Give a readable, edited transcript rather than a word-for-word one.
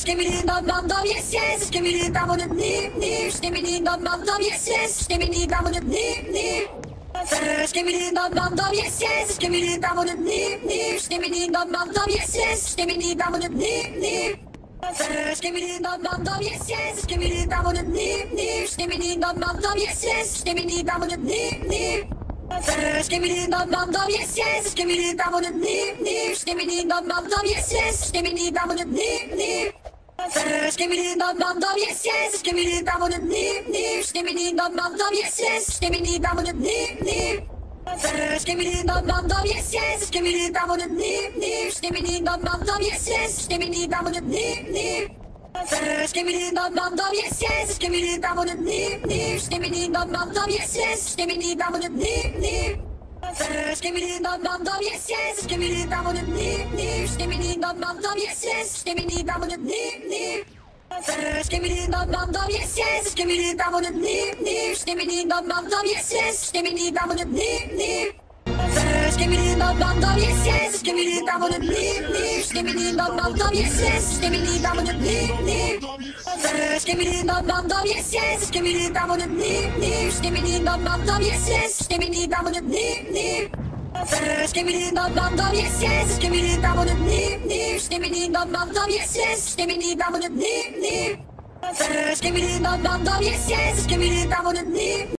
Skibidi dum dum dum, yes yes. Skibidi dum dum dum dum. Skibidi dum dum dum, yes yes. Skibidi dum dum dum dum. Skibidi dum dum dum, yes yes. Skibidi dum dum dum dum. Skibidi dum dum dum, yes yes. Skibidi dum dum dum dum. Skibidi dum dum dum, yes yes. Skibidi dum dum dum dum. Skibidi dum dum dum, yes yes. Skibidi dum dum dum dum. Skibidi dum dum dum, yes yes. Skibidi dum dum dum dum. Skibidi dum dum dum, yes yes. Skibidi dum dum dum dum. Skibidi dum dum dum, yes yes. Skibidi dum dum dum dum. Skibidi dum dum dum, yes yes. Skibidi dum dum dum dum. Skibidi dum dum dum, yes yes. Skibidi dum dum dum dum. Skibidi dum dum dum, yes yes. Skibidi dum dum dum dum. Skibidi dum dum dum, yes yes. Skibidi dum dum dum dum. Skibidi dum dum dum, yes yes. Skibidi dum dum dum dum. Skibidi dum dum dum, yes yes. Skibidi dum dum dum dum. Skibidi dum dum dum, yes yes. Skibidi dum dum dum dum. Skibidi dum dum dum, yes yes. Skibidi dum dum dum dum. Skibidi dum dum dum, yes yes. Skibidi dum dum dum dum. Skibidi dum dum dum, yes yes. Skibidi dum dum dum dum. Skibidi dum dum dum, yes yes. Skibidi dum dum dum dum. Skibidi dum dum dum, yes yes. Skibidi dum dum dum dum. Skibidi dum dum dum, yes yes. Skibidi dum dum dum dum. Skibidi dum dum dum, yes yes. Skibidi dum dum dum dum. Skibidi dum dum dum, yes yes. Skibidi dum dum dum dum. Skibidi dum dum dum, yes yes. Skibidi dum dum dum.